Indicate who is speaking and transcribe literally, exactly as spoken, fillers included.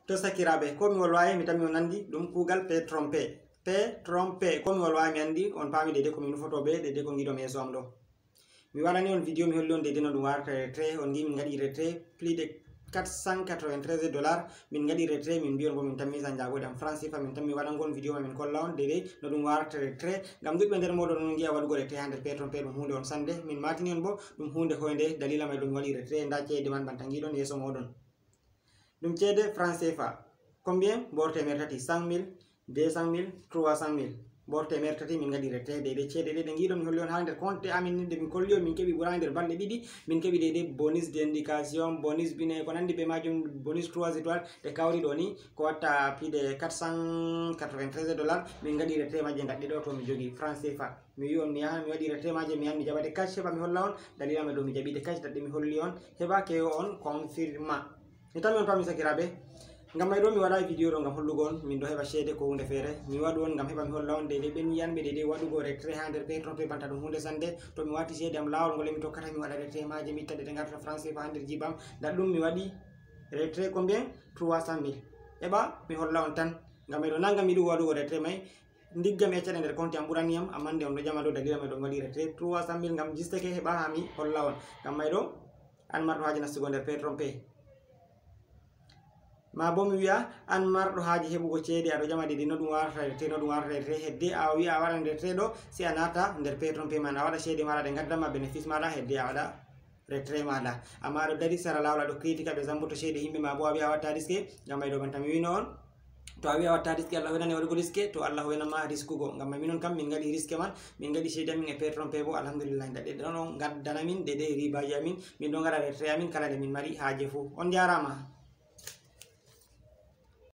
Speaker 1: to sakiraɓe ko mi wolwayi mi tami on nandi ɗum kuugal pe trompe pe trompe ko mi wolwayi mi andi on paami dede ko mi nufotoɓe dede ko giɗo yeeso am ɗo mi waɗani on vidéo mi holli on dede no ɗum warata retrait on gi min gaɗi retrait plus de quatre cent quatre-vingt-treize dollars min gaɗi retrait min mbi on bo min tammi sa jagode am franc CFA min tammi waɗa gon vidéo ma min kolla on dede no ɗum warata retrait ngam ɗuɓɓe nder moɗon on giya waɗugo retrait ha nder pe trompe ɗum hunde on sande min matini on bo ɗum hunde hoyde dalila mai ɗum waɗi retrait nda ceede man banta giɗon yeeso moɗon ɗum ceede franc CFA combien bor temer tati cent mille deux cent mille trois cent mille bor temer tati min gaɗi retrait dede ceede ɗe ɗe giɗon mi holli on ha nder compte amin nde min kolli on min keɓi ɓura nder balɗe ɗiɗi min keɓi dede bonus d' indication bonus bine ko nandi be majum bonus trois étoiles ɗe kawri ɗo ni ko watta plus de quatre cent quatre-vingt-treize dollars min gaɗi retrait maje daɗɗe ɗo to mi jogi franc CFA mi wi on mi yaha mi waɗi retrait maje mi yahan mi jaɓade cash heɓa mi holla on dalila me ɗo mi jaɓide cash daɗɗe mi holli on heɓa kewo on confirma mi tammi on pami sakiraɓe ngam may ɗo mi waɗa vidéo ɗo ngam hollugo on min ɗo heɓa ceede ko hunde feere mi waɗu on ngam heɓa mi holla on dede ɓen yiyanɓe dede waɗugo retrait ha nder pe trompe banta ɗum hunde sande to mi wati ceede am lawol ngol mi tokkata mi waɗa retrait maje mi itta ɗe garta franc CFA ha nder jibam nda ɗum mi waɗi retrait combien trois cent mille heɓa mi holla on tan ngam may ɗo nangam mi yiɗugo waɗugo retrait may ndigga mi accaɗe nder compte am ɓuraniyam amma nde on ɗo jama ɗo dalila may ɗon waɗi retrait trois cent mille ngam jistake heɓa ha mi holla on ngam may ɗo an marɗo haji nastugo nder pe trompe ma bo mi wiya an marɗo haaji heɓugo ceede aɗo jama dede no ɗum warata retrait no ɗum warata retrait hedde a wiya a waɗan retrait ɗo si a nata nder pe trompe man a waɗa ceede maɗa ɗe gaddama bénéfice maɗa hedde a waɗa retrait maɗa amma aɗo dari sara lawol aɗo critique ɓe zamboto ceede yimɓe ma bo a wiya a watta risque ngam may ɗo banta mi wino on to a wiya watta risque Allah hoynani waɗugo risque to Allah hoynama risquego ngam may minon kam min gaɗi risque man min gaɗi ceede amin e pe trompe bo alhamdulillah daɗɗe ɗon gaddana min dede ribaji amin min ɗo gaɗa retrait amin kala nde min mari haaje fou on jarama.